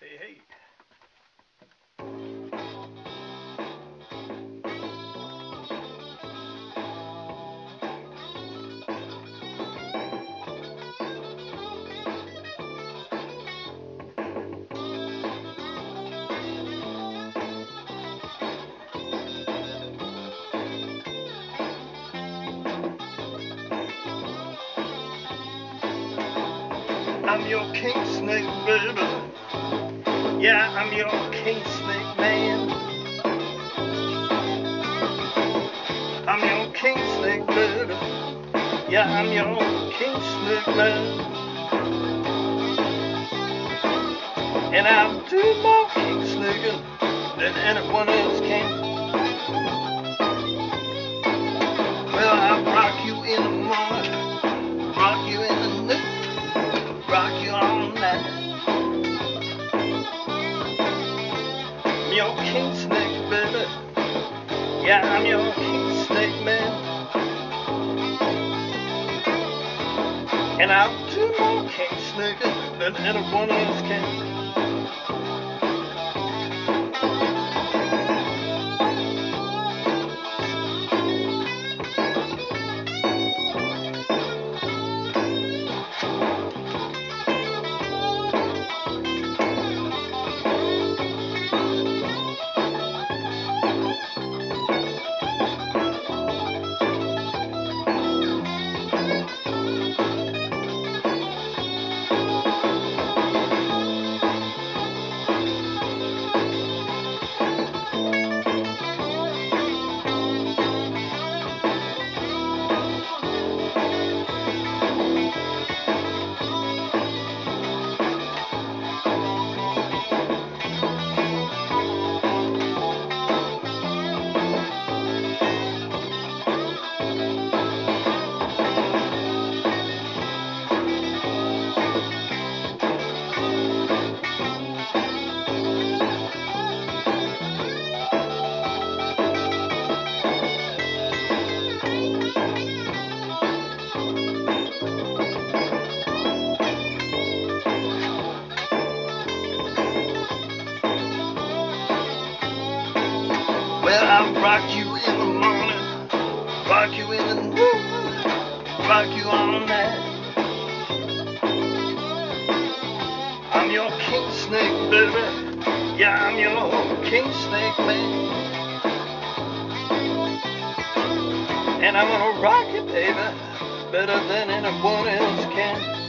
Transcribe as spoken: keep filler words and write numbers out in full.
Hey, hey. I'm your king snake, baby. Yeah, I'm your king snake man. I'm your king snake, baby. Yeah, I'm your king snake man. And I'll do more king snaking than anyone else can. Well, I'll rock you in the morning, rock you in the noon, rock you all night. I'm your king snake, baby. Yeah, I'm your king snake man. And I'll do more king snaking than anyone else can. Well, I'll rock you in the morning, rock you in the noon, rock you all night. I'm your king snake, baby. Yeah, I'm your king snake man. And I'm gonna rock you, baby, better than anyone else can.